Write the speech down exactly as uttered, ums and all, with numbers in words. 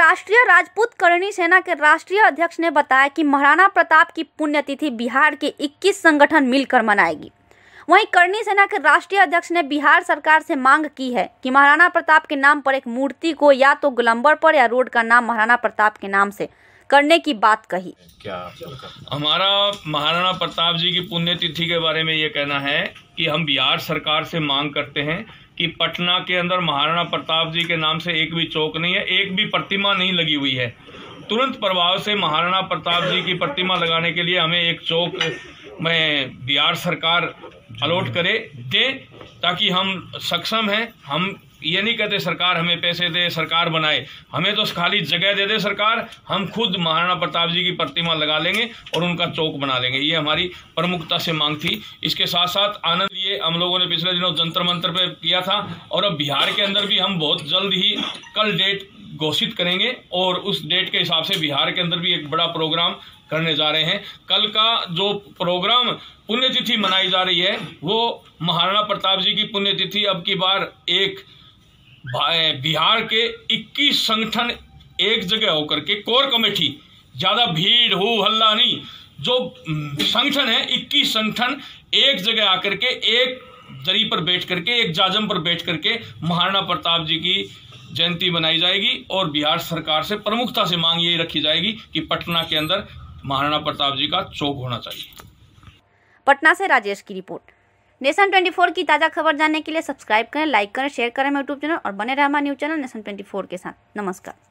राष्ट्रीय राजपूत करणी सेना के राष्ट्रीय अध्यक्ष ने बताया कि महाराणा प्रताप की पुण्यतिथि बिहार के इक्कीस संगठन मिलकर मनाएगी। वहीं करणी सेना के राष्ट्रीय अध्यक्ष ने बिहार सरकार से मांग की है कि महाराणा प्रताप के नाम पर एक मूर्ति को या तो गोलंबर पर या रोड का नाम महाराणा प्रताप के नाम से करने की बात कही। क्या हमारा महाराणा प्रताप जी की पुण्यतिथि के बारे में ये कहना है कि हम बिहार सरकार से मांग करते हैं कि पटना के अंदर महाराणा प्रताप जी के नाम से एक भी चौक नहीं है, एक भी प्रतिमा नहीं लगी हुई है। तुरंत प्रभाव से महाराणा प्रताप जी की प्रतिमा लगाने के लिए हमें एक चौक में बिहार सरकार अलॉट करे दे, ताकि हम सक्षम हैं। हम ये नहीं कहते सरकार हमें पैसे दे, सरकार बनाए, हमें तो खाली जगह दे दे सरकार, हम खुद महाराणा प्रताप जी की प्रतिमा लगा लेंगे और उनका चौक बना लेंगे। ये हमारी प्रमुखता से मांग थी। इसके साथ साथ आनंद लिए हम लोगों ने पिछले दिनों जंतर मंतर पे किया था और अब बिहार के अंदर भी हम बहुत जल्द ही कल डेट घोषित करेंगे और उस डेट के हिसाब से बिहार के अंदर भी एक बड़ा प्रोग्राम करने जा रहे हैं। कल का जो प्रोग्राम पुण्यतिथि मनाई जा रही है वो महाराणा प्रताप जी की पुण्यतिथि अब की बार एक बिहार के इक्कीस संगठन एक जगह होकर के कोर कमेटी, ज़्यादा भीड़ हो हल्ला नहीं, जो संगठन है इक्कीस संगठन एक जगह आकर के एक जरी पर बैठ करके एक जाजम पर बैठ करके महाराणा प्रताप जी की जयंती मनाई जाएगी और बिहार सरकार से प्रमुखता से मांग यही रखी जाएगी कि पटना के अंदर महाराणा प्रताप जी का चौक होना चाहिए। पटना से राजेश की रिपोर्ट। नेशन चौबीस की ताज़ा खबर जानने के लिए सब्सक्राइब करें, लाइक करें, शेयर करें यूट्यूब चैनल और बने रहें हमारे न्यूज़ चैनल नेशन चौबीस के साथ। नमस्कार।